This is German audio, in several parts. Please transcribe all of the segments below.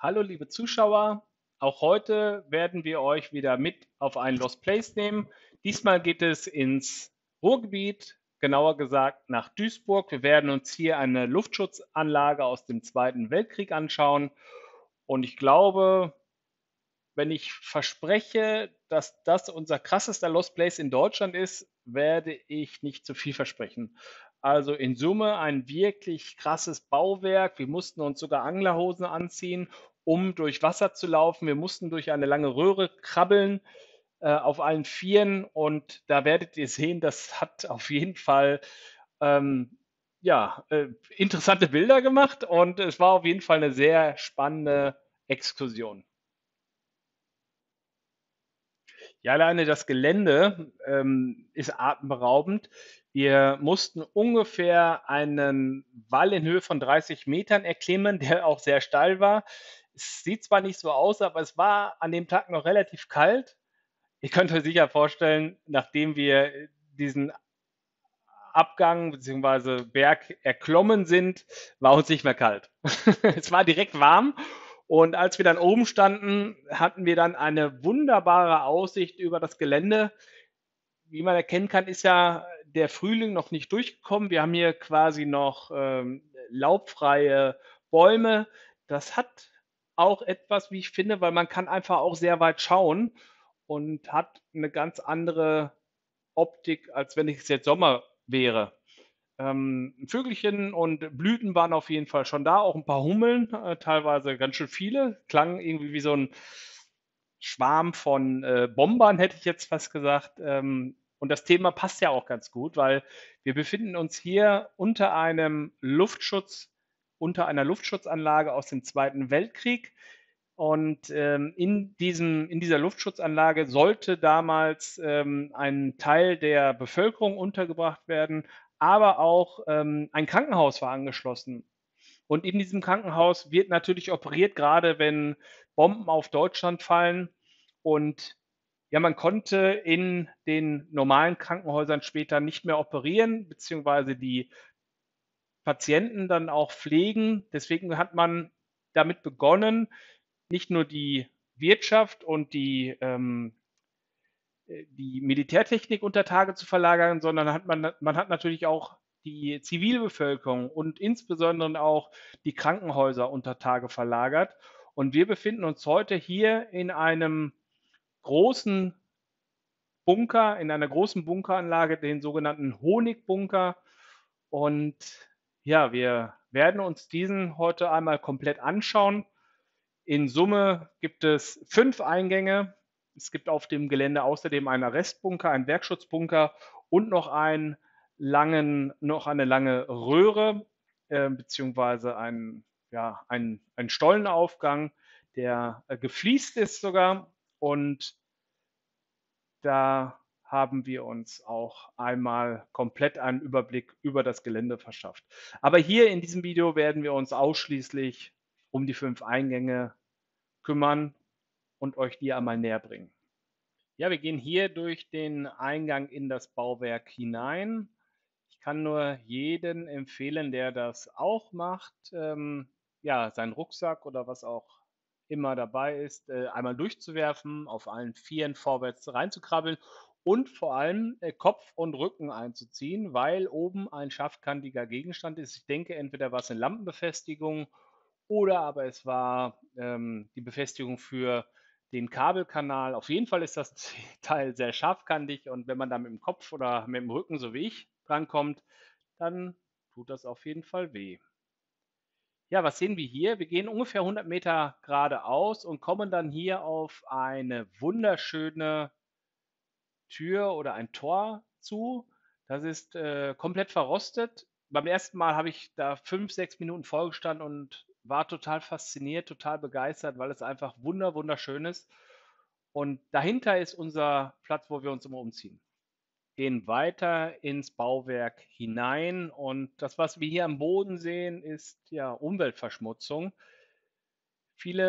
Hallo liebe Zuschauer, auch heute werden wir euch wieder mit auf einen Lost Place nehmen. Diesmal geht es ins Ruhrgebiet, genauer gesagt nach Duisburg. Wir werden uns hier eine Luftschutzanlage aus dem Zweiten Weltkrieg anschauen. Und ich glaube, wenn ich verspreche, dass das unser krassester Lost Place in Deutschland ist, werde ich nicht zu viel versprechen. Also in Summe ein wirklich krasses Bauwerk. Wir mussten uns sogar Anglerhosen anziehen, um durch Wasser zu laufen. Wir mussten durch eine lange Röhre krabbeln, auf allen Vieren. Und da werdet ihr sehen, das hat auf jeden Fall ähm, ja, interessante Bilder gemacht. Und es war auf jeden Fall eine sehr spannende Exkursion. Ja, alleine das Gelände ist atemberaubend. Wir mussten ungefähr einen Wall in Höhe von 30 Metern erklimmen, der auch sehr steil war. Es sieht zwar nicht so aus, aber es war an dem Tag noch relativ kalt. Ihr könnt euch sicher vorstellen, nachdem wir diesen Abgang bzw. Berg erklommen sind, war uns nicht mehr kalt. Es war direkt warm und als wir dann oben standen, hatten wir dann eine wunderbare Aussicht über das Gelände. Wie man erkennen kann, ist ja der Frühling noch nicht durchgekommen. Wir haben hier quasi noch laubfreie Bäume. Das hat auch etwas, wie ich finde, weil man kann einfach auch sehr weit schauen und hat eine ganz andere Optik, als wenn es jetzt Sommer wäre. Vögelchen und Blüten waren auf jeden Fall schon da, auch ein paar Hummeln, teilweise ganz schön viele. Klang irgendwie wie so ein Schwarm von Bombern, hätte ich jetzt fast gesagt. Und das Thema passt ja auch ganz gut, weil wir befinden uns hier unter einer Luftschutzanlage aus dem Zweiten Weltkrieg. Und in dieser Luftschutzanlage sollte damals ein Teil der Bevölkerung untergebracht werden, aber auch ein Krankenhaus war angeschlossen. Und in diesem Krankenhaus wird natürlich operiert, gerade wenn Bomben auf Deutschland fallen. Und ja, man konnte in den normalen Krankenhäusern später nicht mehr operieren, beziehungsweise die Patienten dann auch pflegen. Deswegen hat man damit begonnen, nicht nur die Wirtschaft und die Militärtechnik unter Tage zu verlagern, sondern man hat natürlich auch die Zivilbevölkerung und insbesondere auch die Krankenhäuser unter Tage verlagert. Und wir befinden uns heute hier in einem großen Bunker, in einer großen Bunkeranlage, den sogenannten Honigbunker. Und ja, wir werden uns diesen heute einmal komplett anschauen. In Summe gibt es 5 Eingänge. Es gibt auf dem Gelände außerdem einen Arrestbunker, einen Werkschutzbunker und noch eine lange Röhre, beziehungsweise ein Stollenaufgang, der gefliest ist sogar. Und da haben wir uns auch einmal komplett einen Überblick über das Gelände verschafft. Aber hier in diesem Video werden wir uns ausschließlich um die 5 Eingänge kümmern und euch die einmal näher bringen. Ja, wir gehen hier durch den Eingang in das Bauwerk hinein. Ich kann nur jeden empfehlen, der das auch macht, ja, seinen Rucksack oder was auch immer dabei ist, einmal durchzuwerfen, auf allen Vieren vorwärts reinzukrabbeln und vor allem Kopf und Rücken einzuziehen, weil oben ein scharfkantiger Gegenstand ist. Ich denke, entweder war es eine Lampenbefestigung oder aber es war die Befestigung für den Kabelkanal. Auf jeden Fall ist das Teil sehr scharfkantig und wenn man da mit dem Kopf oder mit dem Rücken, so wie ich, drankommt, dann tut das auf jeden Fall weh. Ja, was sehen wir hier? Wir gehen ungefähr 100 Meter geradeaus und kommen dann hier auf eine wunderschöne Tür oder ein Tor zu. Das ist komplett verrostet. Beim ersten Mal habe ich da 5, 6 Minuten vorgestanden und war total fasziniert, total begeistert, weil es einfach wunderschön ist. Und dahinter ist unser Platz, wo wir uns immer umziehen. Gehen weiter ins Bauwerk hinein und das, was wir hier am Boden sehen, ist ja Umweltverschmutzung. Viele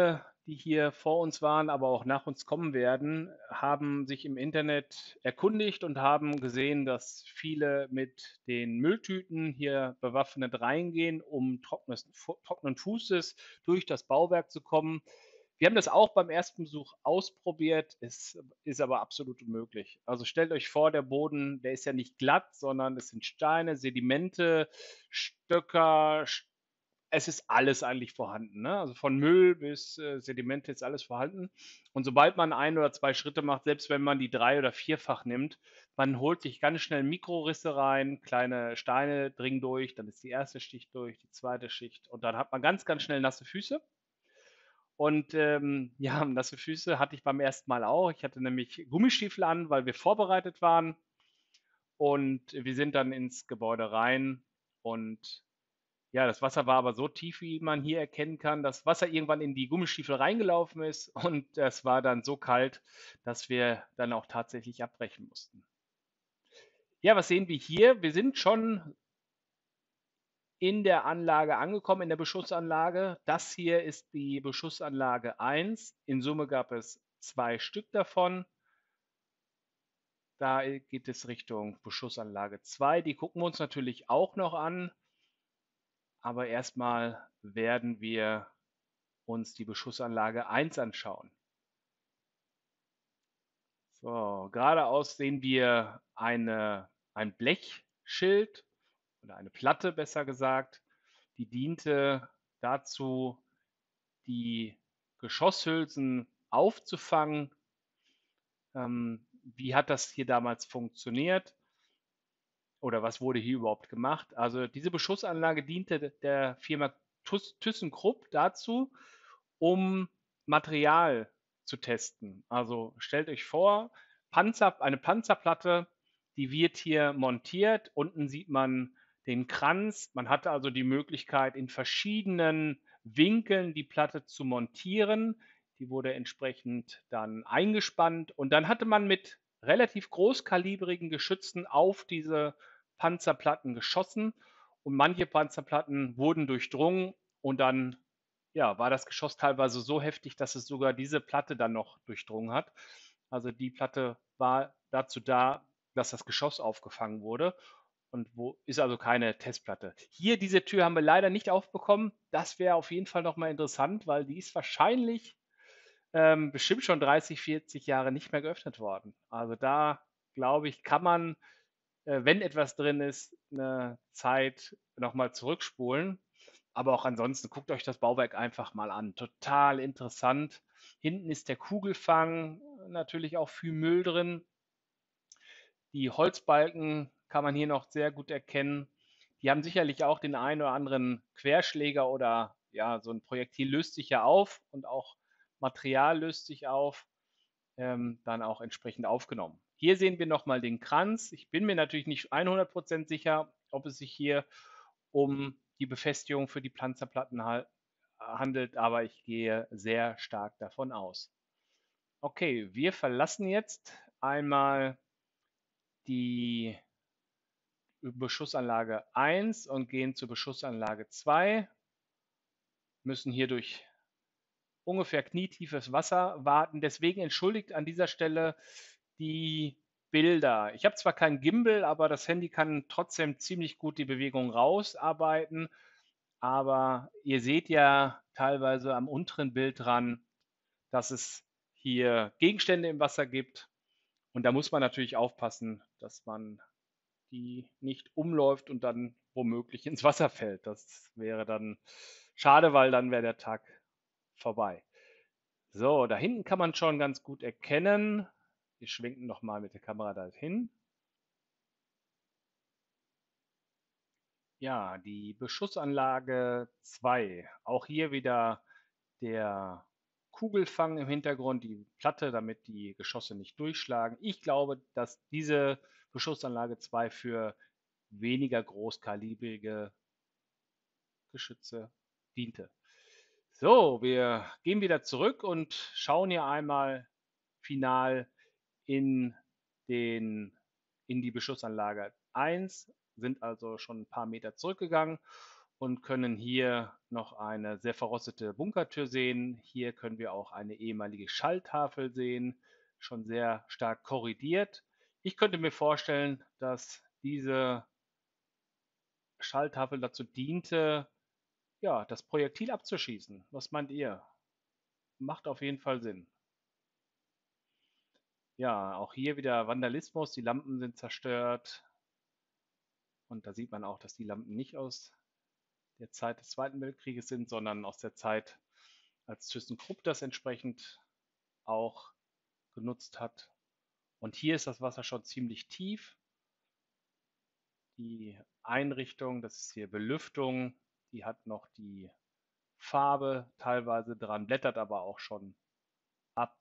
die hier vor uns waren, aber auch nach uns kommen werden, haben sich im Internet erkundigt und haben gesehen, dass viele mit den Mülltüten hier bewaffnet reingehen, um trockenen Fußes durch das Bauwerk zu kommen. Wir haben das auch beim ersten Besuch ausprobiert, es ist aber absolut unmöglich. Also stellt euch vor, der Boden, der ist ja nicht glatt, sondern es sind Steine, Sedimente, Stöcker, es ist alles eigentlich vorhanden. Ne? Also von Müll bis Sedimente ist alles vorhanden. Und sobald man ein oder zwei Schritte macht, selbst wenn man die drei- oder vierfach nimmt, man holt sich ganz schnell Mikrorisse rein, kleine Steine dringen durch, dann ist die erste Schicht durch, die zweite Schicht und dann hat man ganz, ganz schnell nasse Füße. Und ja, nasse Füße hatte ich beim ersten Mal auch. Ich hatte nämlich Gummistiefel an, weil wir vorbereitet waren. Und wir sind dann ins Gebäude rein und ja, das Wasser war aber so tief, wie man hier erkennen kann, dass Wasser irgendwann in die Gummistiefel reingelaufen ist und es war dann so kalt, dass wir dann auch tatsächlich abbrechen mussten. Ja, was sehen wir hier? Wir sind schon in der Anlage angekommen, in der Beschussanlage. Das hier ist die Beschussanlage 1. In Summe gab es 2 Stück davon. Da geht es Richtung Beschussanlage 2. Die gucken wir uns natürlich auch noch an, aber erstmal werden wir uns die Beschussanlage 1 anschauen. So, geradeaus sehen wir ein Blechschild oder eine Platte, besser gesagt, die diente dazu, die Geschosshülsen aufzufangen. Wie hat das hier damals funktioniert oder was wurde hier überhaupt gemacht? Also diese Beschussanlage diente der Firma ThyssenKrupp dazu, um Material zu testen. Also stellt euch vor, eine Panzerplatte, die wird hier montiert. Unten sieht man den Kranz. Man hatte also die Möglichkeit, in verschiedenen Winkeln die Platte zu montieren. Die wurde entsprechend dann eingespannt und dann hatte man mit relativ großkalibrigen Geschützen auf diese Panzerplatten geschossen und manche Panzerplatten wurden durchdrungen und dann ja, war das Geschoss teilweise so heftig, dass es sogar diese Platte dann noch durchdrungen hat. Also die Platte war dazu da, dass das Geschoss aufgefangen wurde und wo ist also keine Testplatte. Hier diese Tür haben wir leider nicht aufbekommen. Das wäre auf jeden Fall nochmal interessant, weil die ist wahrscheinlich bestimmt schon 30, 40 Jahre nicht mehr geöffnet worden. Also da glaube ich, kann man, wenn etwas drin ist, eine Zeit nochmal zurückspulen. Aber auch ansonsten guckt euch das Bauwerk einfach mal an. Total interessant. Hinten ist der Kugelfang, natürlich auch viel Müll drin. Die Holzbalken kann man hier noch sehr gut erkennen. Die haben sicherlich auch den einen oder anderen Querschläger oder ja, so ein Projektil löst sich ja auf und auch Material löst sich auf, dann auch entsprechend aufgenommen. Hier sehen wir nochmal den Kranz. Ich bin mir natürlich nicht 100% sicher, ob es sich hier um die Befestigung für die Panzerplatten handelt, aber ich gehe sehr stark davon aus. Okay, wir verlassen jetzt einmal die Beschussanlage 1 und gehen zur Beschussanlage 2, müssen hier durch ungefähr knietiefes Wasser warten. Deswegen entschuldigt an dieser Stelle die Bilder. Ich habe zwar kein Gimbal, aber das Handy kann trotzdem ziemlich gut die Bewegung rausarbeiten. Aber ihr seht ja teilweise am unteren Bild dran, dass es hier Gegenstände im Wasser gibt. Und da muss man natürlich aufpassen, dass man die nicht umläuft und dann womöglich ins Wasser fällt. Das wäre dann schade, weil dann wäre der Tag vorbei. So, da hinten kann man schon ganz gut erkennen. Wir schwenken nochmal mit der Kamera dahin. Ja, die Beschussanlage 2. Auch hier wieder der Kugelfang im Hintergrund, die Platte, damit die Geschosse nicht durchschlagen. Ich glaube, dass diese Beschussanlage 2 für weniger großkalibrige Geschütze diente. So, wir gehen wieder zurück und schauen hier einmal final in, den, in die Beschussanlage 1, sind also schon ein paar Meter zurückgegangen und können hier noch eine sehr verrostete Bunkertür sehen. Hier können wir auch eine ehemalige Schalltafel sehen, schon sehr stark korrodiert. Ich könnte mir vorstellen, dass diese Schalltafel dazu diente, ja, das Projektil abzuschießen. Was meint ihr? Macht auf jeden Fall Sinn. Ja, auch hier wieder Vandalismus. Die Lampen sind zerstört. Und da sieht man auch, dass die Lampen nicht aus der Zeit des Zweiten Weltkrieges sind, sondern aus der Zeit, als ThyssenKrupp das entsprechend auch genutzt hat. Und hier ist das Wasser schon ziemlich tief. Die Einrichtung, das ist hier Belüftung, die hat noch die Farbe teilweise dran, blättert aber auch schon ab.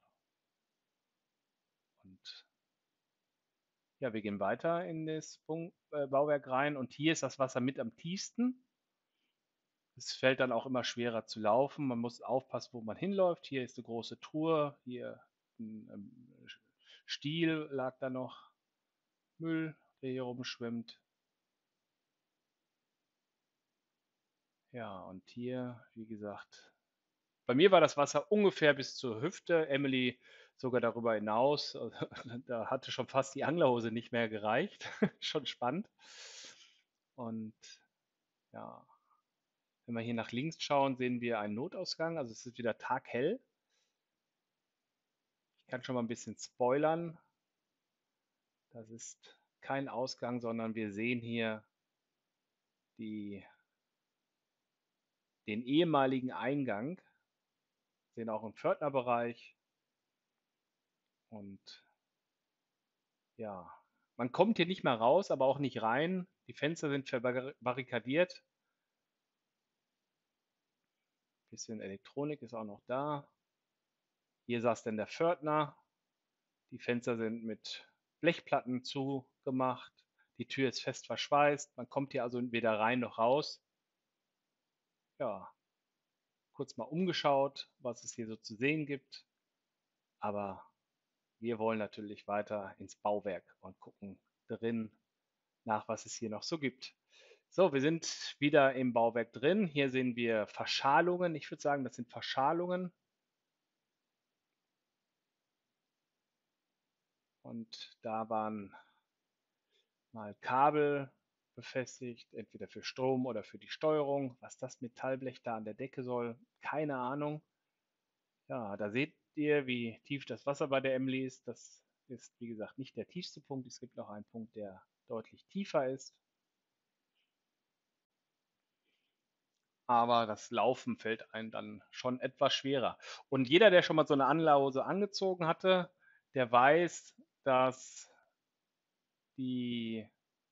Und ja, wir gehen weiter in das Bauwerk rein und hier ist das Wasser mit am tiefsten. Es fällt dann auch immer schwerer zu laufen. Man muss aufpassen, wo man hinläuft. Hier ist eine große Truhe, hier ein Stiel lag da noch, Müll, der hier rumschwimmt. Ja, und hier, wie gesagt, bei mir war das Wasser ungefähr bis zur Hüfte, Emily sogar darüber hinaus. Da hatte schon fast die Anglerhose nicht mehr gereicht. Schon spannend. Und ja, wenn wir hier nach links schauen, sehen wir einen Notausgang. Also es ist wieder taghell. Ich kann schon mal ein bisschen spoilern. Das ist kein Ausgang, sondern wir sehen hier die, den ehemaligen Eingang. Wir sehen auch im Pförtnerbereich. Und ja, man kommt hier nicht mehr raus, aber auch nicht rein. Die Fenster sind verbarrikadiert. Ein bisschen Elektronik ist auch noch da. Hier saß dann der Pförtner. Die Fenster sind mit Blechplatten zugemacht. Die Tür ist fest verschweißt. Man kommt hier also weder rein noch raus. Ja, kurz mal umgeschaut, was es hier so zu sehen gibt. Aber wir wollen natürlich weiter ins Bauwerk und gucken drin nach, was es hier noch so gibt. So, wir sind wieder im Bauwerk drin. Hier sehen wir Verschalungen. Ich würde sagen, das sind Verschalungen. Und da waren mal Kabel befestigt, entweder für Strom oder für die Steuerung. Was das Metallblech da an der Decke soll, keine Ahnung. Ja, da seht ihr, wie tief das Wasser bei der Emily ist. Das ist, wie gesagt, nicht der tiefste Punkt. Es gibt noch einen Punkt, der deutlich tiefer ist. Aber das Laufen fällt einem dann schon etwas schwerer. Und jeder, der schon mal so eine Anlause angezogen hatte, der weiß, dass die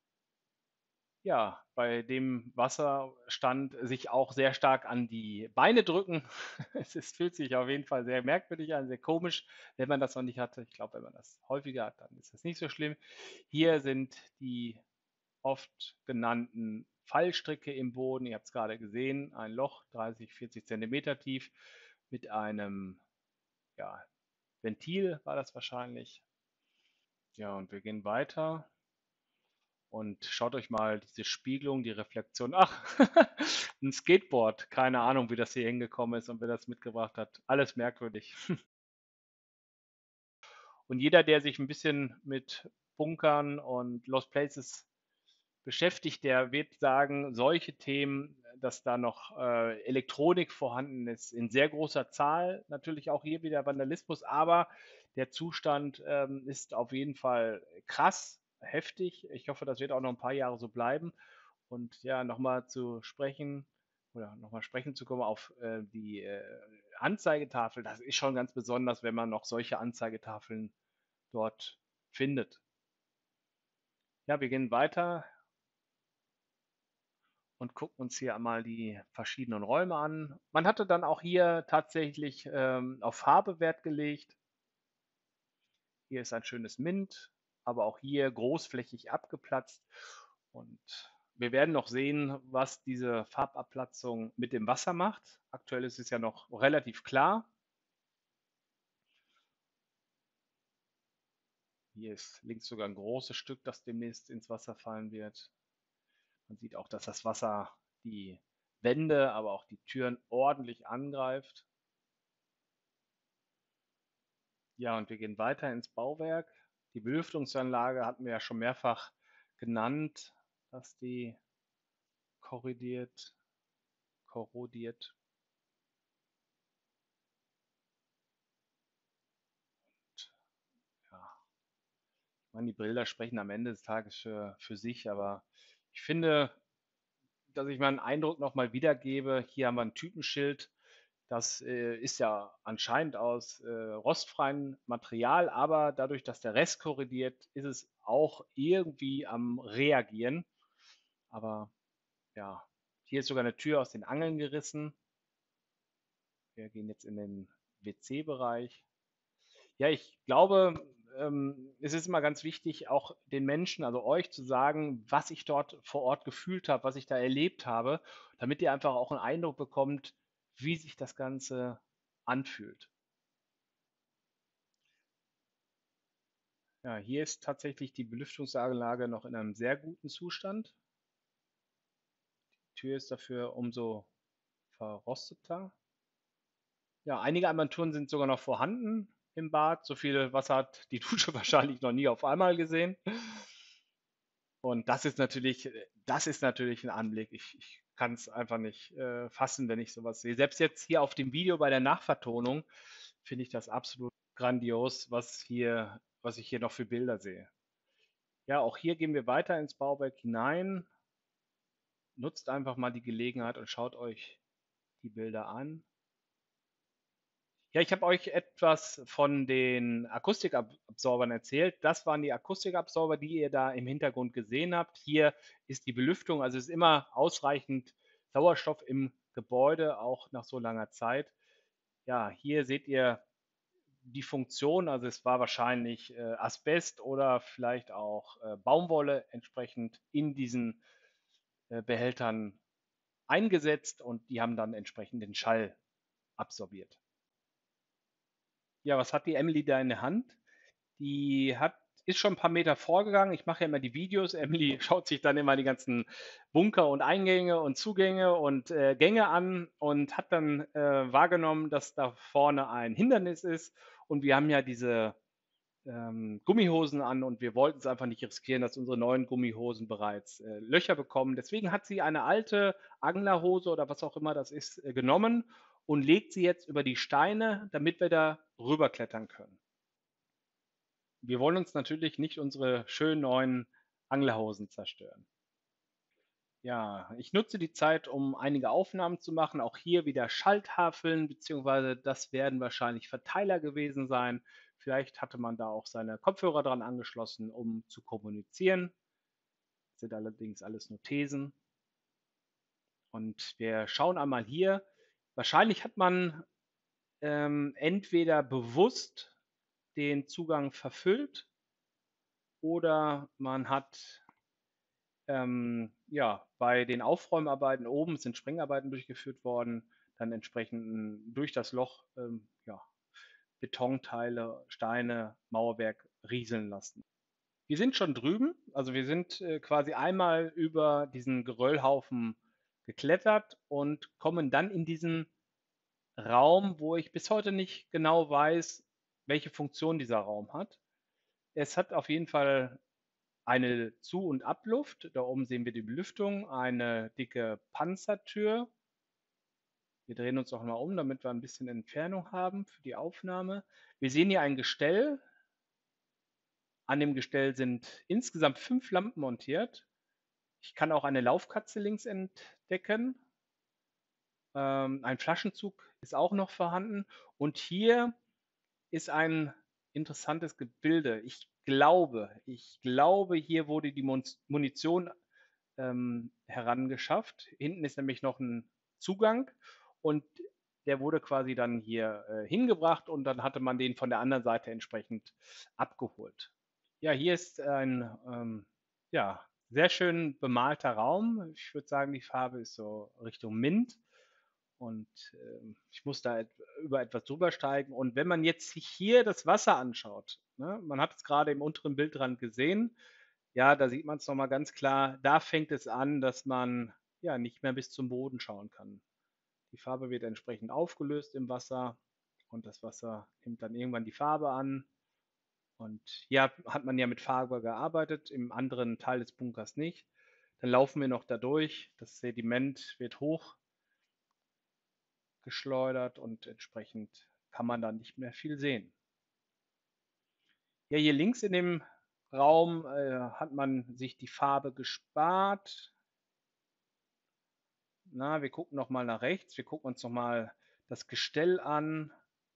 ja, bei dem Wasserstand sich auch sehr stark an die Beine drücken. Fühlt sich auf jeden Fall sehr merkwürdig an, sehr komisch, wenn man das noch nicht hatte. Ich glaube, wenn man das häufiger hat, dann ist das nicht so schlimm. Hier sind die oft genannten Fallstricke im Boden. Ihr habt es gerade gesehen, ein Loch, 30, 40 Zentimeter tief, mit einem ja, Ventil war das wahrscheinlich. Ja, und wir gehen weiter. Und schaut euch mal diese Spiegelung, die Reflexion. Ach, ein Skateboard. Keine Ahnung, wie das hier hingekommen ist und wer das mitgebracht hat. Alles merkwürdig. Und jeder, der sich ein bisschen mit Bunkern und Lost Places beschäftigt, der wird sagen, solche Themen, dass da noch Elektronik vorhanden ist, in sehr großer Zahl. Natürlich auch hier wieder Vandalismus, aber der Zustand ist auf jeden Fall krass, heftig. Ich hoffe, das wird auch noch ein paar Jahre so bleiben. Und ja, nochmal zu sprechen oder nochmal sprechen zu kommen auf die Anzeigetafel, das ist schon ganz besonders, wenn man noch solche Anzeigetafeln dort findet. Ja, wir gehen weiter und gucken uns hier einmal die verschiedenen Räume an. Man hatte dann auch hier tatsächlich auf Farbe Wert gelegt. Hier ist ein schönes Mint, aber auch hier großflächig abgeplatzt. Und wir werden noch sehen, was diese Farbabplatzung mit dem Wasser macht. Aktuell ist es ja noch relativ klar. Hier ist links sogar ein großes Stück, das demnächst ins Wasser fallen wird. Man sieht auch, dass das Wasser die Wände, aber auch die Türen ordentlich angreift. Ja, und wir gehen weiter ins Bauwerk. Die Belüftungsanlage hatten wir ja schon mehrfach genannt, dass die korrodiert, korrodiert. Ja, ich meine, die Bilder sprechen am Ende des Tages für sich, aber ich finde, dass ich meinen Eindruck nochmal wiedergebe. Hier haben wir ein Typenschild. Das ist ja anscheinend aus rostfreiem Material, aber dadurch, dass der Rest korrodiert, ist es auch irgendwie am Reagieren. Aber ja, hier ist sogar eine Tür aus den Angeln gerissen. Wir gehen jetzt in den WC-Bereich. Ja, ich glaube, es ist immer ganz wichtig, auch den Menschen, also euch zu sagen, was ich dort vor Ort gefühlt habe, was ich da erlebt habe, damit ihr einfach auch einen Eindruck bekommt, wie sich das Ganze anfühlt. Ja, hier ist tatsächlich die Belüftungsanlage noch in einem sehr guten Zustand. Die Tür ist dafür umso verrosteter. Ja, einige Armaturen sind sogar noch vorhanden im Bad. So viel Wasser hat die Dusche wahrscheinlich noch nie auf einmal gesehen. Und das ist natürlich ein Anblick. Ich kann es einfach nicht fassen, wenn ich sowas sehe. Selbst jetzt hier auf dem Video bei der Nachvertonung finde ich das absolut grandios, was ich hier noch für Bilder sehe. Ja, auch hier gehen wir weiter ins Bauwerk hinein. Nutzt einfach mal die Gelegenheit und schaut euch die Bilder an. Ja, ich habe euch etwas von den Akustikabsorbern erzählt. Das waren die Akustikabsorber, die ihr da im Hintergrund gesehen habt. Hier ist die Belüftung, also es ist immer ausreichend Sauerstoff im Gebäude, auch nach so langer Zeit. Ja, hier seht ihr die Funktion, also es war wahrscheinlich Asbest oder vielleicht auch Baumwolle entsprechend in diesen Behältern eingesetzt und die haben dann entsprechend den Schall absorbiert. Ja, was hat die Emily da in der Hand? Ist schon ein paar Meter vorgegangen. Ich mache ja immer die Videos. Emily schaut sich dann immer die ganzen Bunker und Eingänge und Zugänge und Gänge an und hat dann wahrgenommen, dass da vorne ein Hindernis ist. Und wir haben ja diese Gummihosen an und wir wollten es einfach nicht riskieren, dass unsere neuen Gummihosen bereits Löcher bekommen. Deswegen hat sie eine alte Anglerhose oder was auch immer das ist, genommen und legt sie jetzt über die Steine, damit wir da rüberklettern können. Wir wollen uns natürlich nicht unsere schönen neuen Anglerhosen zerstören. Ja, ich nutze die Zeit, um einige Aufnahmen zu machen. Auch hier wieder Schalttafeln, beziehungsweise das werden wahrscheinlich Verteiler gewesen sein. Vielleicht hatte man da auch seine Kopfhörer dran angeschlossen, um zu kommunizieren. Das sind allerdings alles nur Thesen. Und wir schauen einmal hier. Wahrscheinlich hat man entweder bewusst den Zugang verfüllt oder man hat ja, bei den Aufräumarbeiten oben sind Sprengarbeiten durchgeführt worden, dann entsprechend durch das Loch ja, Betonteile, Steine, Mauerwerk rieseln lassen. Wir sind schon drüben, also wir sind quasi einmal über diesen Geröllhaufen geklettert und kommen dann in diesen Raum, wo ich bis heute nicht genau weiß, welche Funktion dieser Raum hat. Es hat auf jeden Fall eine Zu- und Abluft. Da oben sehen wir die Belüftung, eine dicke Panzertür. Wir drehen uns auch mal um, damit wir ein bisschen Entfernung haben für die Aufnahme. Wir sehen hier ein Gestell. An dem Gestell sind insgesamt 5 Lampen montiert. Ich kann auch eine Laufkatze links entdecken. Ein Flaschenzug ist auch noch vorhanden. Und hier ist ein interessantes Gebilde. Ich glaube, hier wurde die Munition herangeschafft. Hinten ist nämlich noch ein Zugang und der wurde quasi dann hier hingebracht und dann hatte man den von der anderen Seite entsprechend abgeholt. Ja, hier ist ein ja, sehr schön bemalter Raum. Ich würde sagen, die Farbe ist so Richtung Mint. Und ich muss da über etwas drüber steigen. Und wenn man jetzt sich hier das Wasser anschaut, ne, man hat es gerade im unteren Bildrand gesehen, ja, da sieht man es nochmal ganz klar, da fängt es an, dass man ja nicht mehr bis zum Boden schauen kann. Die Farbe wird entsprechend aufgelöst im Wasser und das Wasser nimmt dann irgendwann die Farbe an. Und hier hat man ja mit Farbe gearbeitet, im anderen Teil des Bunkers nicht. Dann laufen wir noch da durch. Das Sediment wird hochgeschleudert und entsprechend kann man dann nicht mehr viel sehen. Ja, hier links in dem Raum hat man sich die Farbe gespart. Na, wir gucken noch mal nach rechts. Wir gucken uns noch mal das Gestell an.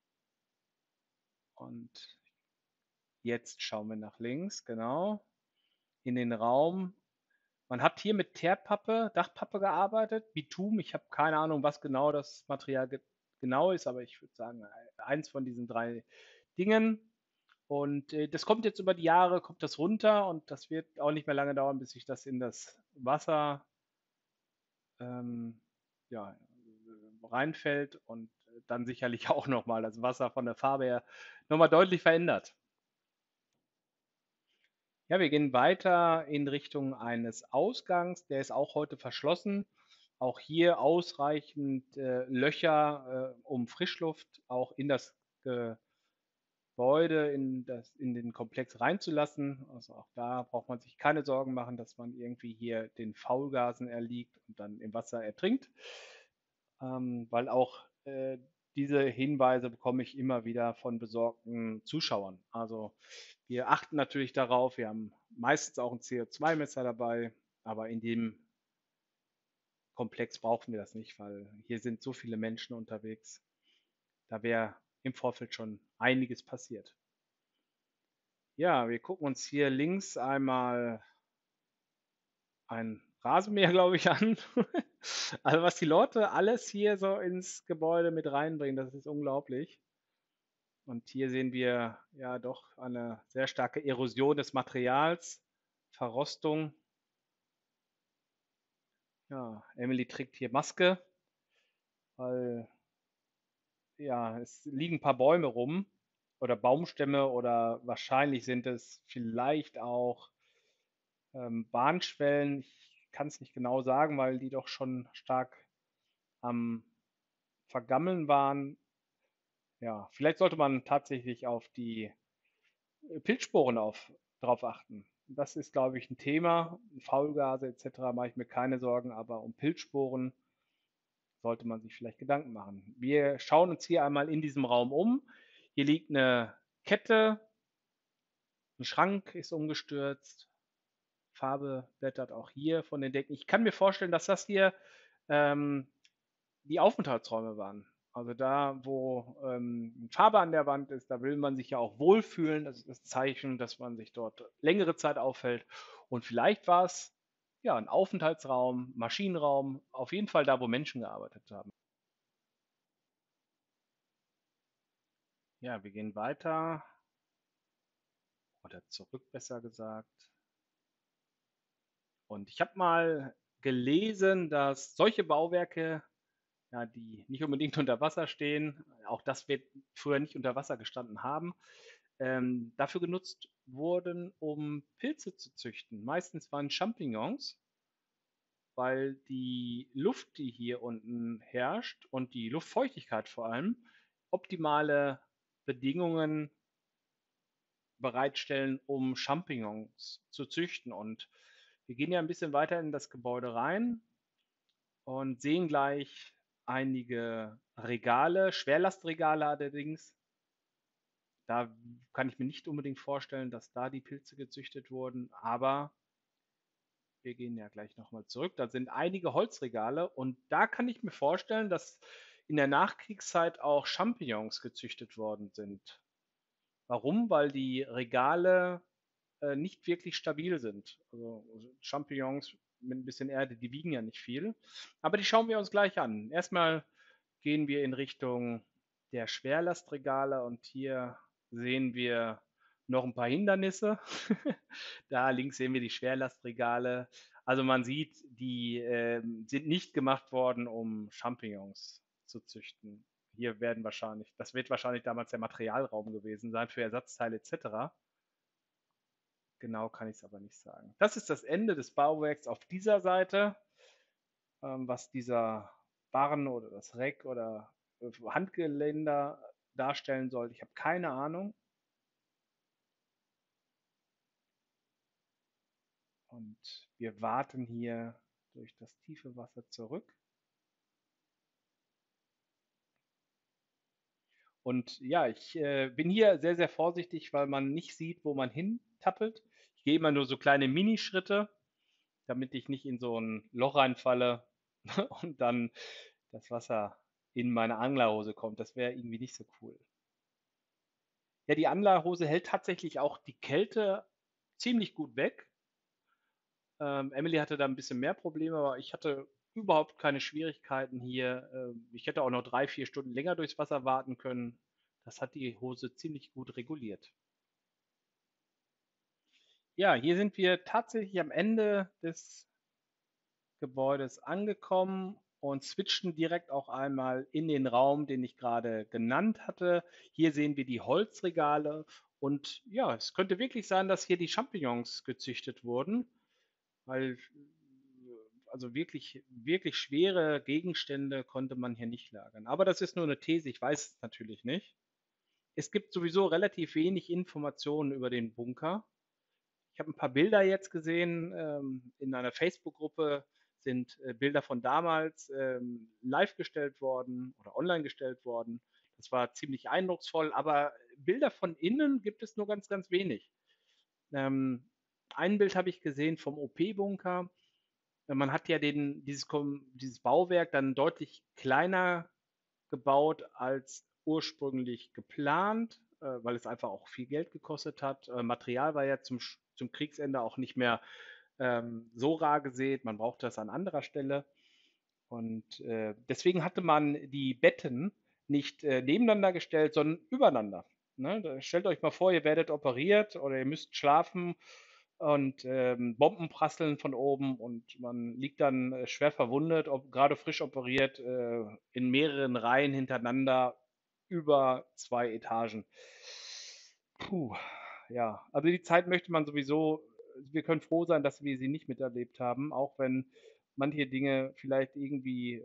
Und jetzt schauen wir nach links, genau, in den Raum. Man hat hier mit Teerpappe, Dachpappe gearbeitet, Bitum. Ich habe keine Ahnung, was genau das Material genau ist, aber ich würde sagen, eins von diesen drei Dingen. Und das kommt jetzt über die Jahre, kommt das runter und das wird auch nicht mehr lange dauern, bis sich das in das Wasser ähm, ja, reinfällt und dann sicherlich auch nochmal das Wasser von der Farbe her nochmal deutlich verändert. Ja, wir gehen weiter in Richtung eines Ausgangs. Der ist auch heute verschlossen. Auch hier ausreichend Löcher, um Frischluft auch in das Gebäude, in den Komplex reinzulassen. Also auch da braucht man sich keine Sorgen machen, dass man irgendwie hier den Faulgasen erliegt und dann im Wasser ertrinkt, weil auch diese Hinweise bekomme ich immer wieder von besorgten Zuschauern. Also wir achten natürlich darauf, wir haben meistens auch ein CO2-Messer dabei, aber in dem Komplex brauchen wir das nicht, weil hier sind so viele Menschen unterwegs. Da wäre im Vorfeld schon einiges passiert. Ja, wir gucken uns hier links einmal ein Rasenmäher, glaube ich, an. Also was die Leute alles hier so ins Gebäude mit reinbringen, das ist unglaublich. Und hier sehen wir ja doch eine sehr starke Erosion des Materials, Verrostung. Ja, Emily trägt hier Maske, weil ja, es liegen ein paar Bäume rum oder Baumstämme oder wahrscheinlich sind es vielleicht auch Bahnschwellen. Ich kann es nicht genau sagen, weil die doch schon stark am Vergammeln waren. Ja, vielleicht sollte man tatsächlich auf die Pilzsporen drauf achten. Das ist, glaube ich, ein Thema. Faulgase etc. mache ich mir keine Sorgen, aber um Pilzsporen sollte man sich vielleicht Gedanken machen. Wir schauen uns hier einmal in diesem Raum um. Hier liegt eine Kette, ein Schrank ist umgestürzt, Farbe blättert auch hier von den Decken. Ich kann mir vorstellen, dass das hier ähm, die Aufenthaltsräume waren. Also da, wo Farbe an der Wand ist, da will man sich ja auch wohlfühlen. Das ist das Zeichen, dass man sich dort längere Zeit aufhält. Und vielleicht war es ja ein Aufenthaltsraum, Maschinenraum, auf jeden Fall da, wo Menschen gearbeitet haben. Ja, wir gehen weiter oder zurück, besser gesagt. Und ich habe mal gelesen, dass solche Bauwerke, ja, die nicht unbedingt unter Wasser stehen, auch das wird früher nicht unter Wasser gestanden haben, dafür genutzt wurden, um Pilze zu züchten. Meistens waren Champignons, weil die Luft, die hier unten herrscht und die Luftfeuchtigkeit vor allem, optimale Bedingungen bereitstellen, um Champignons zu züchten. Und wir gehen ja ein bisschen weiter in das Gebäude rein und sehen gleich einige Regale, Schwerlastregale allerdings. Da kann ich mir nicht unbedingt vorstellen, dass da die Pilze gezüchtet wurden, aber wir gehen ja gleich nochmal zurück. Da sind einige Holzregale und da kann ich mir vorstellen, dass in der Nachkriegszeit auch Champignons gezüchtet worden sind. Warum? Weil die Regale nicht wirklich stabil sind. Also Champignons mit ein bisschen Erde, die wiegen ja nicht viel. Aber die schauen wir uns gleich an. Erstmal gehen wir in Richtung der Schwerlastregale und hier sehen wir noch ein paar Hindernisse. Da links sehen wir die Schwerlastregale. Also man sieht, die sind nicht gemacht worden, um Champignons zu züchten. Hier werden wahrscheinlich, das wird wahrscheinlich damals der Materialraum gewesen sein für Ersatzteile etc. Genau kann ich es aber nicht sagen. Das ist das Ende des Bauwerks auf dieser Seite. was dieser Barren oder das Reck oder Handgeländer darstellen soll. Ich habe keine Ahnung. Und wir warten hier durch das tiefe Wasser zurück. Und ja, ich bin hier sehr, sehr vorsichtig, weil man nicht sieht, wo man hintappelt. Ich gehe immer nur so kleine Minischritte, damit ich nicht in so ein Loch reinfalle und dann das Wasser in meine Anglerhose kommt. Das wäre irgendwie nicht so cool. Ja, die Anglerhose hält tatsächlich auch die Kälte ziemlich gut weg. Emily hatte da ein bisschen mehr Probleme, aber ich hatte überhaupt keine Schwierigkeiten hier. Ich hätte auch noch 3, 4 Stunden länger durchs Wasser warten können. Das hat die Hose ziemlich gut reguliert. Ja, hier sind wir tatsächlich am Ende des Gebäudes angekommen und switchten direkt auch einmal in den Raum, den ich gerade genannt hatte. Hier sehen wir die Holzregale und ja, es könnte wirklich sein, dass hier die Champignons gezüchtet wurden, weil also wirklich, wirklich schwere Gegenstände konnte man hier nicht lagern. Aber das ist nur eine These, ich weiß es natürlich nicht. Es gibt sowieso relativ wenig Informationen über den Bunker. Ich habe ein paar Bilder jetzt gesehen. In einer Facebook-Gruppe sind Bilder von damals live gestellt worden oder online gestellt worden. Das war ziemlich eindrucksvoll, aber Bilder von innen gibt es nur ganz, ganz wenig. Ähm, ein Bild habe ich gesehen vom OP-Bunker. Man hat ja dieses Bauwerk dann deutlich kleiner gebaut als ursprünglich geplant, weil es einfach auch viel Geld gekostet hat. Material war ja zum Kriegsende auch nicht mehr so rar gesät. Man brauchte das an anderer Stelle. Und deswegen hatte man die Betten nicht nebeneinander gestellt, sondern übereinander. Ne? Stellt euch mal vor, ihr werdet operiert oder ihr müsst schlafen und Bomben prasseln von oben und man liegt dann schwer verwundet, gerade frisch operiert, in mehreren Reihen hintereinander über 2 Etagen. Puh, ja, also die Zeit möchte man sowieso, wir können froh sein, dass wir sie nicht miterlebt haben, auch wenn manche Dinge vielleicht irgendwie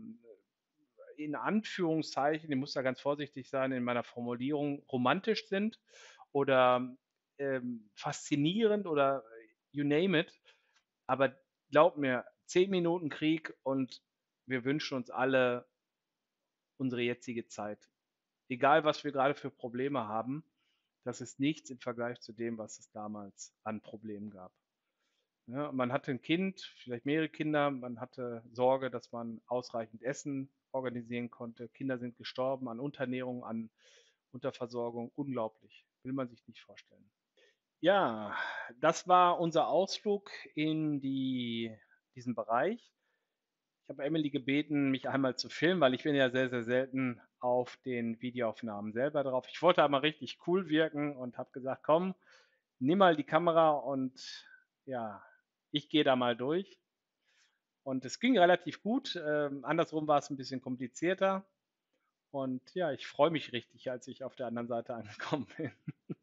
in Anführungszeichen, ich muss da ganz vorsichtig sein in meiner Formulierung, romantisch sind oder faszinierend oder you name it. Aber glaub mir, 10 Minuten Krieg und wir wünschen uns alle unsere jetzige Zeit. Egal, was wir gerade für Probleme haben, das ist nichts im Vergleich zu dem, was es damals an Problemen gab. Ja, man hatte ein Kind, vielleicht mehrere Kinder, man hatte Sorge, dass man ausreichend Essen organisieren konnte. Kinder sind gestorben an Unterernährung, an Unterversorgung. Unglaublich. Will man sich nicht vorstellen. Ja, das war unser Ausflug in diesen Bereich. Ich habe Emily gebeten, mich einmal zu filmen, weil ich bin ja sehr, sehr selten auf den Videoaufnahmen selber drauf. Ich wollte aber richtig cool wirken und habe gesagt, komm, nimm mal die Kamera und ja, ich gehe da mal durch. Und es ging relativ gut. Andersrum war es ein bisschen komplizierter. Und ja, ich freue mich richtig, als ich auf der anderen Seite angekommen bin.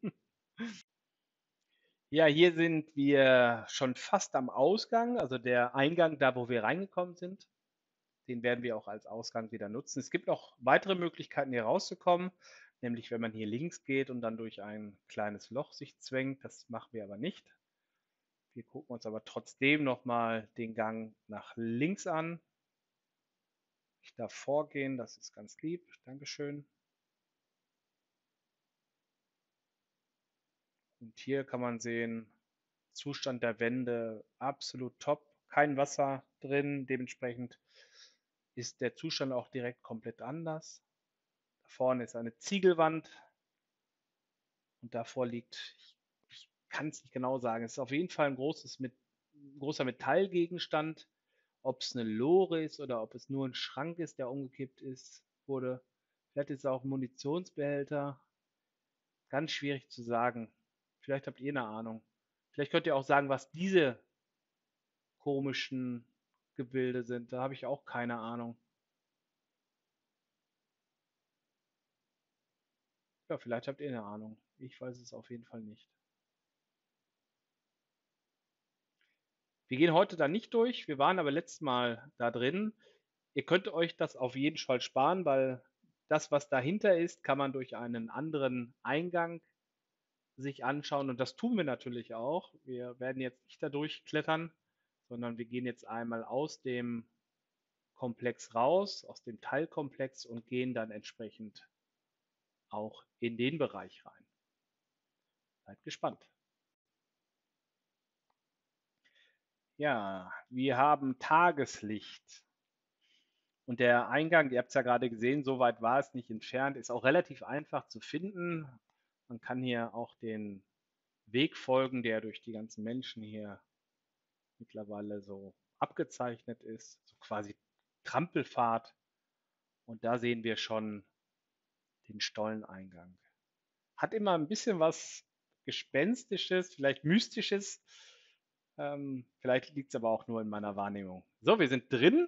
Ja, hier sind wir schon fast am Ausgang, also der Eingang, da wo wir reingekommen sind. Den werden wir auch als Ausgang wieder nutzen. Es gibt noch weitere Möglichkeiten, hier rauszukommen, nämlich wenn man hier links geht und dann durch ein kleines Loch sich zwängt. Das machen wir aber nicht. Wir gucken uns aber trotzdem nochmal den Gang nach links an. Ich darf vorgehen, das ist ganz lieb. Dankeschön. Und hier kann man sehen, Zustand der Wände absolut top. Kein Wasser drin, dementsprechend ist der Zustand auch direkt komplett anders. Da vorne ist eine Ziegelwand und davor liegt, ich kann es nicht genau sagen, es ist auf jeden Fall großer Metallgegenstand. Ob es eine Lore ist oder ob es nur ein Schrank ist, der umgekippt wurde. Vielleicht ist es auch ein Munitionsbehälter. Ganz schwierig zu sagen. Vielleicht habt ihr eine Ahnung. Vielleicht könnt ihr auch sagen, was diese komischen Gebilde sind. Da habe ich auch keine Ahnung. Ja, vielleicht habt ihr eine Ahnung. Ich weiß es auf jeden Fall nicht. Wir gehen heute da nicht durch. Wir waren aber letztes Mal da drin. Ihr könnt euch das auf jeden Fall sparen, weil das, was dahinter ist, kann man durch einen anderen Eingang sich anschauen. Und das tun wir natürlich auch. Wir werden jetzt nicht da durchklettern, sondern wir gehen jetzt einmal aus dem Komplex raus, aus dem Teilkomplex und gehen dann entsprechend auch in den Bereich rein. Seid gespannt. Ja, wir haben Tageslicht. Und der Eingang, ihr habt es ja gerade gesehen, so weit war es nicht entfernt, ist auch relativ einfach zu finden. Man kann hier auch den Weg folgen, der durch die ganzen Menschen hier mittlerweile so abgezeichnet ist, so quasi Trampelpfad. Und da sehen wir schon den Stolleneingang. Hat immer ein bisschen was Gespenstisches, vielleicht Mystisches. Vielleicht liegt es aber auch nur in meiner Wahrnehmung. So, wir sind drin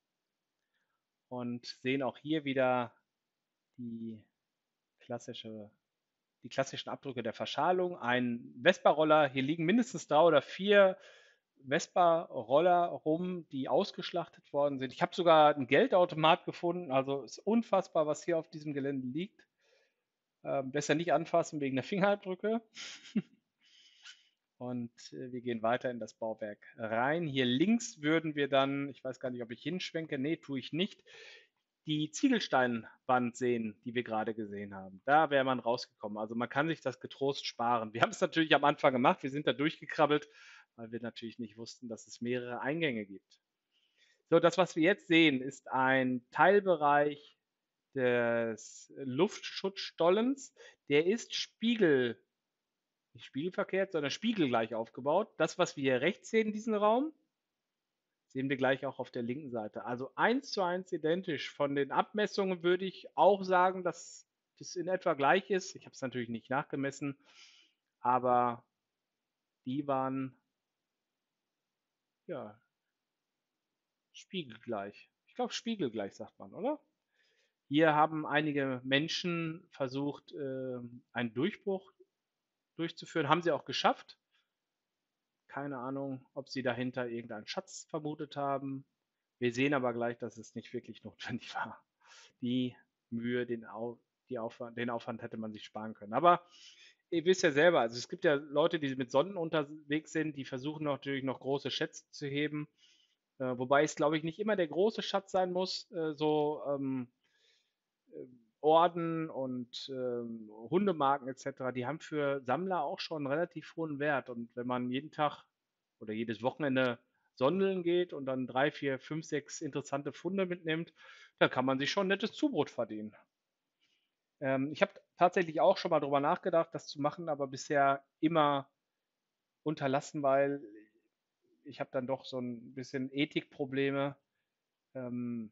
und sehen auch hier wieder die klassische, die klassischen Abdrücke der Verschalung. Ein Vespa-Roller, hier liegen mindestens 3 oder 4 Vespa-Roller rum, die ausgeschlachtet worden sind. Ich habe sogar einen Geldautomat gefunden, also ist unfassbar, was hier auf diesem Gelände liegt. Besser nicht anfassen wegen der Fingerabdrücke. Und wir gehen weiter in das Bauwerk rein. Hier links würden wir dann, ich weiß gar nicht, ob ich hinschwenke, nee, tue ich nicht, die Ziegelsteinwand sehen, die wir gerade gesehen haben. Da wäre man rausgekommen. Also man kann sich das getrost sparen. Wir haben es natürlich am Anfang gemacht, wir sind da durchgekrabbelt, weil wir natürlich nicht wussten, dass es mehrere Eingänge gibt. So, das, was wir jetzt sehen, ist ein Teilbereich des Luftschutzstollens. Der ist nicht spiegelverkehrt, sondern spiegelgleich aufgebaut. Das, was wir hier rechts sehen, diesen Raum, sehen wir gleich auch auf der linken Seite. Also 1:1 identisch. Von den Abmessungen würde ich auch sagen, dass das in etwa gleich ist. Ich habe es natürlich nicht nachgemessen, aber die waren ja spiegelgleich. Ich glaube, spiegelgleich sagt man, oder? Hier haben einige Menschen versucht, einen Durchbruch durchzuführen. Haben sie auch geschafft. Keine Ahnung, ob sie dahinter irgendeinen Schatz vermutet haben. Wir sehen aber gleich, dass es nicht wirklich notwendig war. Die Mühe, den Aufwand hätte man sich sparen können. Aber ihr wisst ja selber, also es gibt ja Leute, die mit Sonnen unterwegs sind, die versuchen natürlich noch große Schätze zu heben. Wobei es, glaube ich, nicht immer der große Schatz sein muss. Orden und Hundemarken etc., die haben für Sammler auch schon einen relativ hohen Wert. Und wenn man jeden Tag oder jedes Wochenende sondeln geht und dann 3, 4, 5, 6 interessante Funde mitnimmt, dann kann man sich schon ein nettes Zubrot verdienen. Ich habe tatsächlich auch schon mal drüber nachgedacht, das zu machen, aber bisher immer unterlassen, weil ich habe dann doch so ein bisschen Ethikprobleme. Ähm,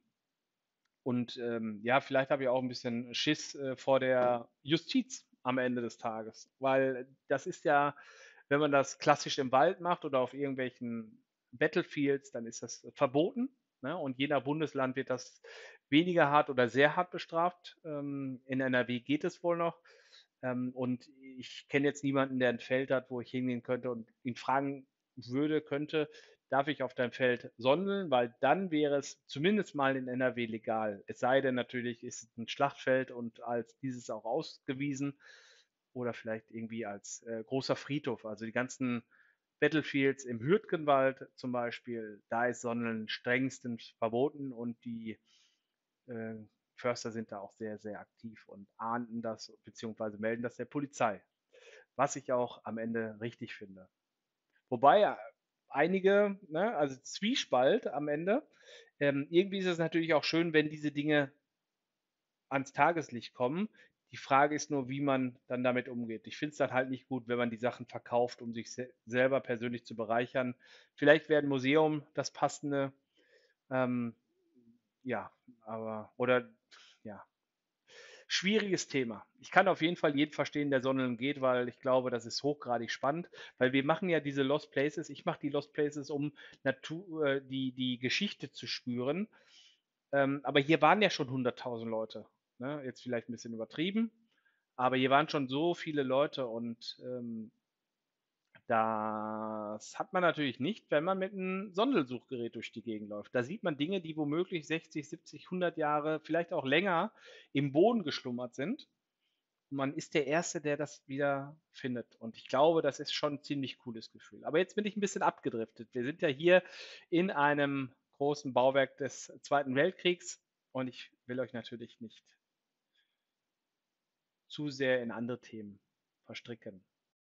ja, vielleicht habe ich auch ein bisschen Schiss vor der Justiz am Ende des Tages, weil das ist ja, wenn man das klassisch im Wald macht oder auf irgendwelchen Battlefields, dann ist das verboten. Ne? Und je nach Bundesland wird das weniger hart oder sehr hart bestraft. In NRW geht es wohl noch. Und ich kenne jetzt niemanden, der ein Feld hat, wo ich hingehen könnte und ihn fragen könnte, darf ich auf dein Feld sondeln, weil dann wäre es zumindest mal in NRW legal. Es sei denn natürlich, ist es ein Schlachtfeld und als dieses auch ausgewiesen oder vielleicht irgendwie als großer Friedhof. Also die ganzen Battlefields im Hürtgenwald zum Beispiel, da ist Sondeln strengstens verboten und die äh, Förster sind da auch sehr, sehr aktiv und ahnden das bzw. melden das der Polizei, was ich auch am Ende richtig finde. Wobei einige, ne, also Zwiespalt am Ende. Irgendwie ist es natürlich auch schön, wenn diese Dinge ans Tageslicht kommen. Die Frage ist nur, wie man dann damit umgeht. Ich finde es dann halt nicht gut, wenn man die Sachen verkauft, um sich selber persönlich zu bereichern. Vielleicht wäre ein Museum das passende. Ähm, ja, aber, oder, ja, schwieriges Thema. Ich kann auf jeden Fall jeden verstehen, der Sondeln geht, weil ich glaube, das ist hochgradig spannend, weil wir machen ja diese Lost Places. Ich mache die Lost Places, um die Geschichte zu spüren. Aber hier waren ja schon 100.000 Leute. Ne? Jetzt vielleicht ein bisschen übertrieben, aber hier waren schon so viele Leute und Das hat man natürlich nicht, wenn man mit einem Sondelsuchgerät durch die Gegend läuft. Da sieht man Dinge, die womöglich 60, 70, 100 Jahre, vielleicht auch länger im Boden geschlummert sind. Und man ist der Erste, der das wieder findet. Und ich glaube, das ist schon ein ziemlich cooles Gefühl. Aber jetzt bin ich ein bisschen abgedriftet. Wir sind ja hier in einem großen Bauwerk des Zweiten Weltkriegs und ich will euch natürlich nicht zu sehr in andere Themen verstricken.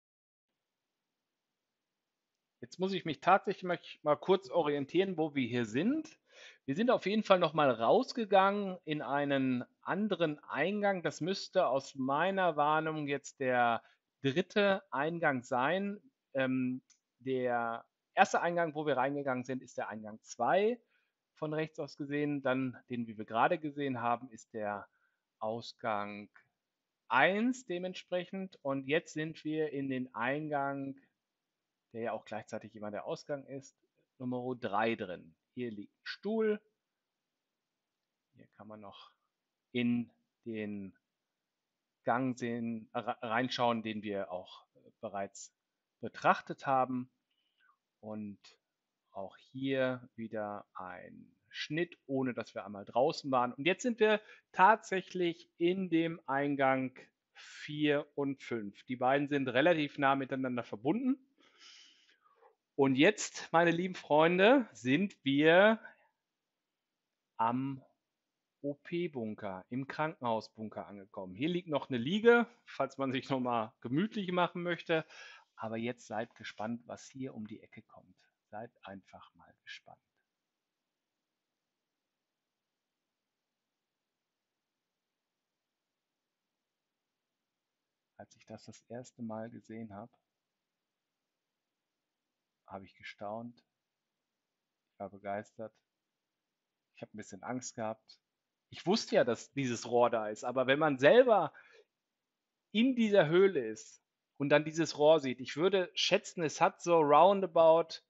Jetzt muss ich mich tatsächlich mal kurz orientieren, wo wir hier sind. Wir sind auf jeden Fall noch mal rausgegangen in einen anderen Eingang. Das müsste aus meiner Wahrnehmung jetzt der dritte Eingang sein. Der erste Eingang, wo wir reingegangen sind, ist der Eingang 2 von rechts aus gesehen. Dann, den wie wir gerade gesehen haben, ist der Ausgang 1 dementsprechend. Und jetzt sind wir in den Eingang, der ja auch gleichzeitig immer der Ausgang ist, Nummer 3 drin. Hier liegt ein Stuhl. Hier kann man noch in den Gang sehen, reinschauen, den wir auch bereits betrachtet haben. Und auch hier wieder ein Schnitt, ohne dass wir einmal draußen waren. Und jetzt sind wir tatsächlich in dem Eingang 4 und 5. Die beiden sind relativ nah miteinander verbunden. Und jetzt, meine lieben Freunde, sind wir am OP-Bunker, im Krankenhausbunker angekommen. Hier liegt noch eine Liege, falls man sich noch mal gemütlich machen möchte. Aber jetzt seid gespannt, was hier um die Ecke kommt. Seid einfach mal gespannt. Als ich das erste Mal gesehen habe, habe ich gestaunt. Ich war begeistert. Ich habe ein bisschen Angst gehabt. Ich wusste ja, dass dieses Rohr da ist, aber wenn man selber in dieser Höhle ist und dann dieses Rohr sieht, ich würde schätzen, es hat so roundabout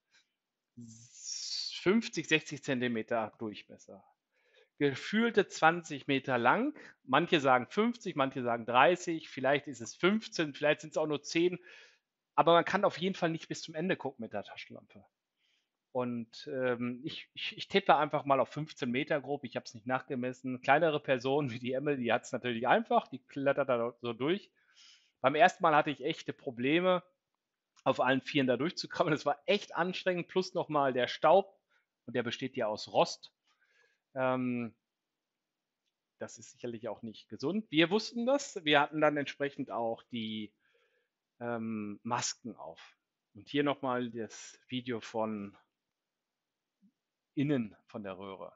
50, 60 Zentimeter Durchmesser. Gefühlte 20 Meter lang. Manche sagen 50, manche sagen 30, vielleicht ist es 15, vielleicht sind es auch nur 10. Aber man kann auf jeden Fall nicht bis zum Ende gucken mit der Taschenlampe. Und ich tippe einfach mal auf 15 Meter grob. Ich habe es nicht nachgemessen. Kleinere Personen wie die Emily, die hat es natürlich einfach. Die klettert da so durch. Beim ersten Mal hatte ich echte Probleme, auf allen Vieren da durchzukommen. Das war echt anstrengend. Plus nochmal der Staub. Und der besteht ja aus Rost. Ähm, Das ist sicherlich auch nicht gesund. Wir wussten das. Wir hatten dann entsprechend auch die Masken auf. Und hier nochmal das Video von innen von der Röhre.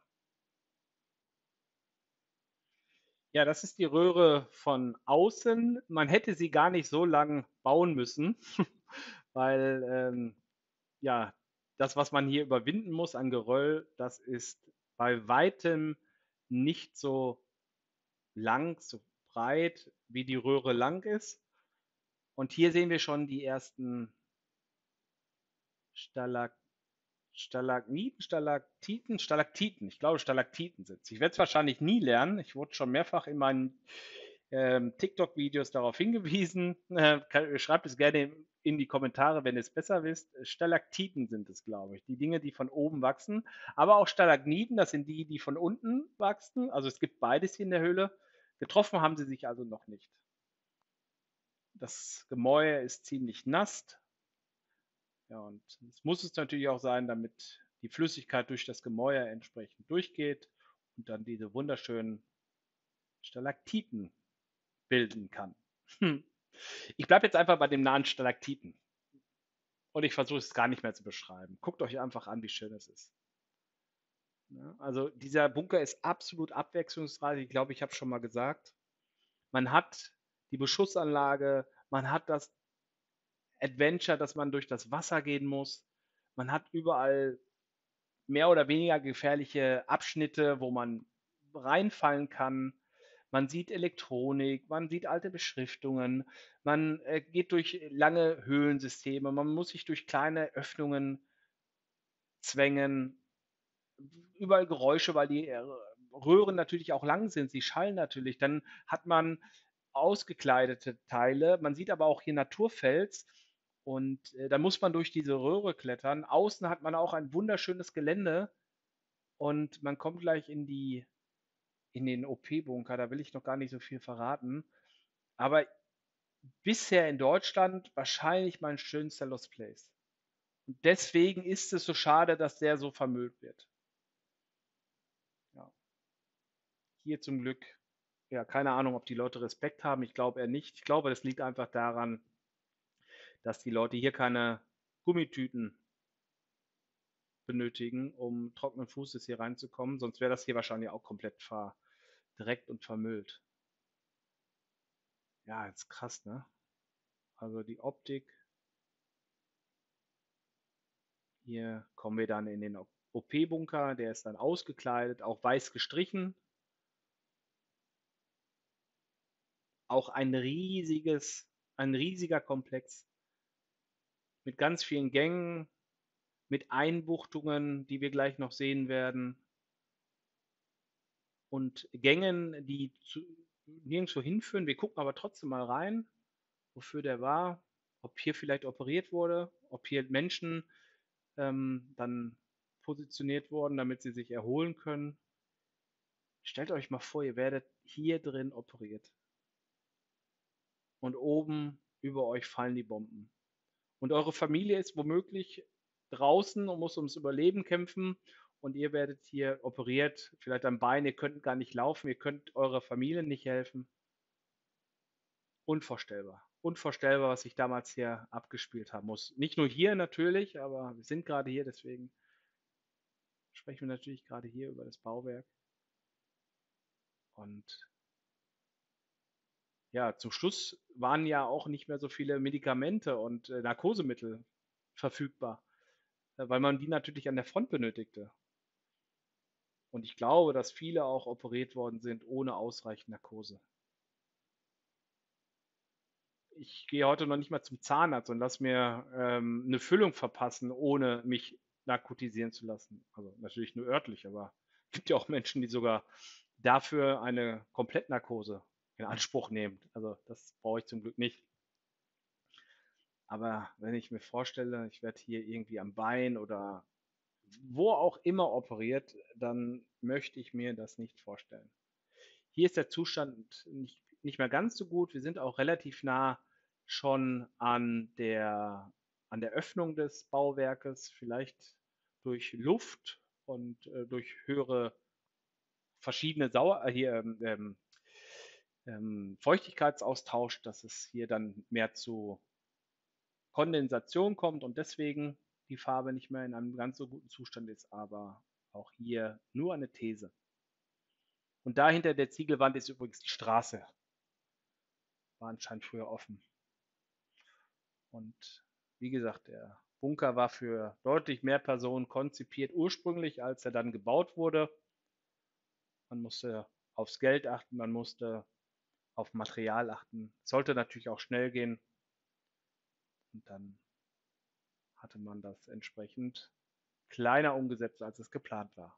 Ja, das ist die Röhre von außen. Man hätte sie gar nicht so lang bauen müssen, weil ja, das, was man hier überwinden muss an Geröll, das ist bei weitem nicht so lang, so breit, wie die Röhre lang ist. Und hier sehen wir schon die ersten Stalag Stalagniten, Stalaktiten. Ich glaube, Stalaktiten sind es. Ich werde es wahrscheinlich nie lernen. Ich wurde schon mehrfach in meinen TikTok-Videos darauf hingewiesen. Schreibt es gerne in die Kommentare, wenn ihr es besser wisst. Stalaktiten sind es, glaube ich. Die Dinge, die von oben wachsen. Aber auch Stalagniten, das sind die, die von unten wachsen. Also es gibt beides hier in der Höhle. Getroffen haben sie sich also noch nicht. Das Gemäuer ist ziemlich nass. Ja, und es muss es natürlich auch sein, damit die Flüssigkeit durch das Gemäuer entsprechend durchgeht und dann diese wunderschönen Stalaktiten bilden kann. Ich bleibe jetzt einfach bei dem Namen Stalaktiten und ich versuche es gar nicht mehr zu beschreiben. Guckt euch einfach an, wie schön es ist. Ja, also dieser Bunker ist absolut abwechslungsreich. Ich glaube, ich habe schon mal gesagt. Man hat die Beschussanlage, man hat das Adventure, dass man durch das Wasser gehen muss. Man hat überall mehr oder weniger gefährliche Abschnitte, wo man reinfallen kann. Man sieht Elektronik, man sieht alte Beschriftungen, man geht durch lange Höhlensysteme, man muss sich durch kleine Öffnungen zwängen, überall Geräusche, weil die Röhren natürlich auch lang sind, sie schallen natürlich. Dann hat man ausgekleidete Teile, man sieht aber auch hier Naturfels Und dann muss man durch diese Röhre klettern. Außen hat man auch ein wunderschönes Gelände und man kommt gleich in den OP-Bunker. Da will ich noch gar nicht so viel verraten. Aber bisher in Deutschland wahrscheinlich mein schönster Lost Place. Und deswegen ist es so schade, dass der so vermüllt wird. Ja. Hier zum Glück, ja, keine Ahnung, ob die Leute Respekt haben. Ich glaube eher nicht. Ich glaube, das liegt einfach daran, dass die Leute hier keine Gummitüten benötigen, um trockenen Fußes hier reinzukommen. Sonst wäre das hier wahrscheinlich auch komplett verdreckt und vermüllt. Ja, jetzt krass, ne? Also die Optik. Hier kommen wir dann in den OP-Bunker. Der ist dann ausgekleidet, auch weiß gestrichen. Auch ein riesiger Komplex mit ganz vielen Gängen, mit Einbuchtungen, die wir gleich noch sehen werden, und Gängen, die nirgendwo hinführen. Wir gucken aber trotzdem mal rein, wofür der war, ob hier vielleicht operiert wurde, ob hier Menschen dann positioniert wurden, damit sie sich erholen können. Stellt euch mal vor, ihr werdet hier drin operiert und oben über euch fallen die Bomben. Und eure Familie ist womöglich draußen und muss ums Überleben kämpfen und ihr werdet hier operiert, vielleicht am Bein, ihr könnt gar nicht laufen, ihr könnt eurer Familie nicht helfen. Unvorstellbar. Unvorstellbar, was sich damals hier abgespielt haben muss. Nicht nur hier natürlich, aber wir sind gerade hier, deswegen sprechen wir natürlich gerade hier über das Bauwerk. Und ja, zum Schluss waren ja auch nicht mehr so viele Medikamente und Narkosemittel verfügbar, weil man die natürlich an der Front benötigte. Und ich glaube, dass viele auch operiert worden sind ohne ausreichend Narkose. Ich gehe heute noch nicht mal zum Zahnarzt und lasse mir eine Füllung verpassen, ohne mich narkotisieren zu lassen. Also natürlich nur örtlich, aber es gibt ja auch Menschen, die sogar dafür eine Komplettnarkose in Anspruch nehmen. Also das brauche ich zum Glück nicht. Aber wenn ich mir vorstelle, ich werde hier irgendwie am Bein oder wo auch immer operiert, dann möchte ich mir das nicht vorstellen. Hier ist der Zustand nicht mehr ganz so gut. Wir sind auch relativ nah schon an der Öffnung des Bauwerkes, vielleicht durch Luft und durch höhere verschiedene Feuchtigkeitsaustausch, dass es hier dann mehr zu Kondensation kommt und deswegen die Farbe nicht mehr in einem ganz so guten Zustand ist, aber auch hier nur eine These. Und da hinter der Ziegelwand ist übrigens die Straße, war anscheinend früher offen. Und wie gesagt, der Bunker war für deutlich mehr Personen konzipiert ursprünglich, als er dann gebaut wurde. Man musste aufs Geld achten, man musste auf Material achten. Es sollte natürlich auch schnell gehen. Und dann hatte man das entsprechend kleiner umgesetzt, als es geplant war.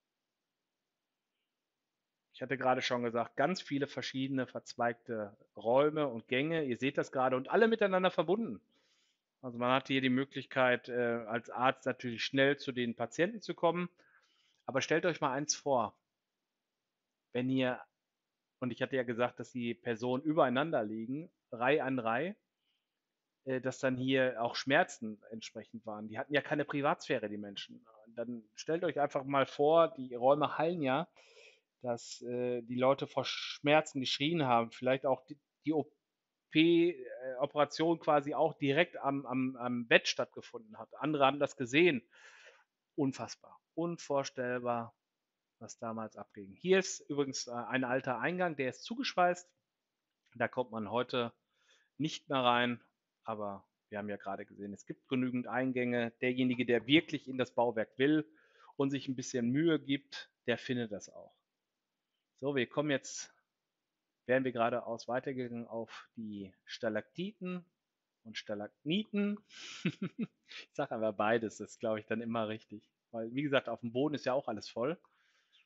Ich hatte gerade schon gesagt, ganz viele verschiedene verzweigte Räume und Gänge. Ihr seht das gerade und alle miteinander verbunden. Also man hatte hier die Möglichkeit, als Arzt natürlich schnell zu den Patienten zu kommen. Aber stellt euch mal eins vor, wenn ihr, und ich hatte ja gesagt, dass die Personen übereinander liegen, Reihe an Reihe, dass dann hier auch Schmerzen entsprechend waren. Die hatten ja keine Privatsphäre, die Menschen. Dann stellt euch einfach mal vor, die Räume hallen ja, dass die Leute vor Schmerzen geschrien haben, vielleicht auch die OP-Operation quasi auch direkt am Bett stattgefunden hat. Andere haben das gesehen. Unfassbar, unvorstellbar, was damals abging. Hier ist übrigens ein alter Eingang, der ist zugeschweißt. Da kommt man heute nicht mehr rein, aber wir haben ja gerade gesehen, es gibt genügend Eingänge. Derjenige, der wirklich in das Bauwerk will und sich ein bisschen Mühe gibt, der findet das auch. So, wären wir geradeaus weitergegangen auf die Stalaktiten und Stalagniten. Ich sage aber beides, das ist, glaube ich, dann immer richtig. Weil, wie gesagt, auf dem Boden ist ja auch alles voll.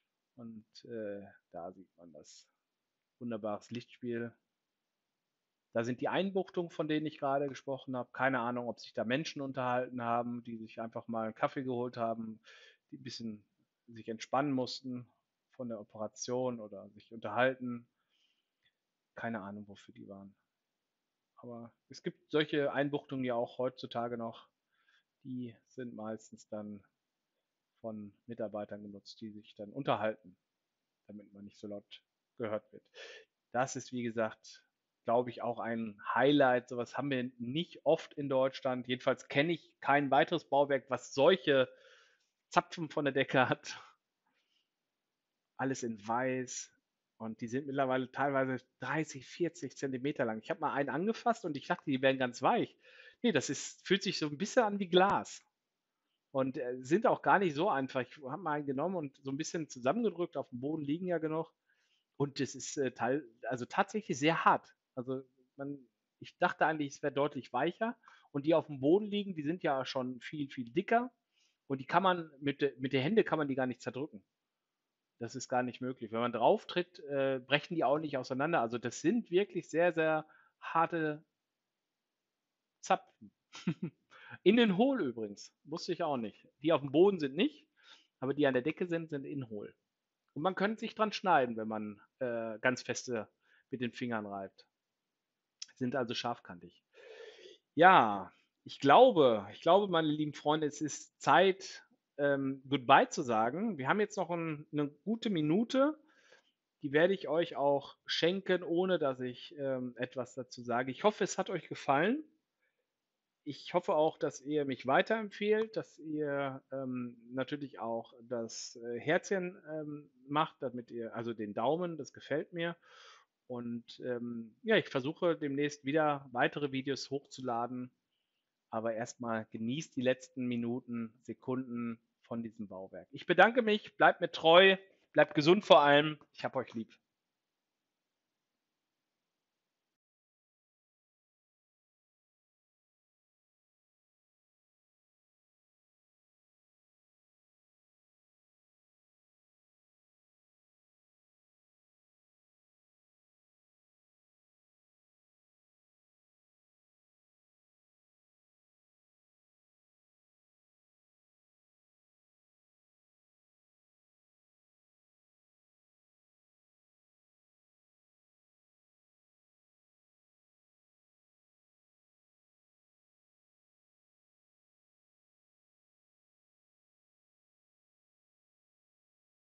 Und da sieht man das. Wunderbares Lichtspiel. Da sind die Einbuchtungen, von denen ich gerade gesprochen habe. Keine Ahnung, ob sich da Menschen unterhalten haben, die sich einfach mal einen Kaffee geholt haben, die ein bisschen sich entspannen mussten von der Operation oder sich unterhalten. Keine Ahnung, wofür die waren. Aber es gibt solche Einbuchtungen ja auch heutzutage noch. Die sind meistens dann von Mitarbeitern genutzt, die sich dann unterhalten, damit man nicht so laut gehört wird. Das ist, wie gesagt, glaube ich, auch ein Highlight. Sowas haben wir nicht oft in Deutschland. Jedenfalls kenne ich kein weiteres Bauwerk, was solche Zapfen von der Decke hat. Alles in weiß. Und die sind mittlerweile teilweise 30, 40 Zentimeter lang. Ich habe mal einen angefasst und ich dachte, die wären ganz weich. Nee, fühlt sich so ein bisschen an wie Glas. Und sind auch gar nicht so einfach. Ich habe mal einen genommen und so ein bisschen zusammengedrückt. Auf dem Boden liegen ja genug. Und das ist also tatsächlich sehr hart. Also man, ich dachte eigentlich, es wäre deutlich weicher. Und die auf dem Boden liegen, die sind ja schon viel, viel dicker. Und die kann man mit der Hände kann man die gar nicht zerdrücken. Das ist gar nicht möglich. Wenn man drauf tritt, brechen die auch nicht auseinander. Also das sind wirklich sehr, sehr harte Zapfen. Innen hohl übrigens. Wusste ich auch nicht. Die auf dem Boden sind nicht, aber die an der Decke sind, sind innen hohl. Und man könnte sich dran schneiden, wenn man ganz feste mit den Fingern reibt. Sind also scharfkantig. Ja, ich glaube, meine lieben Freunde, es ist Zeit, Goodbye zu sagen. Wir haben jetzt noch eine gute Minute. Die werde ich euch auch schenken, ohne dass ich etwas dazu sage. Ich hoffe, es hat euch gefallen. Ich hoffe auch, dass ihr mich weiterempfehlt, dass ihr natürlich auch das Herzchen macht, damit ihr, also den Daumen, das gefällt mir. Und ja, ich versuche demnächst wieder weitere Videos hochzuladen. Aber erstmal genießt die letzten Minuten, Sekunden von diesem Bauwerk. Ich bedanke mich, bleibt mir treu, bleibt gesund vor allem. Ich habe euch lieb.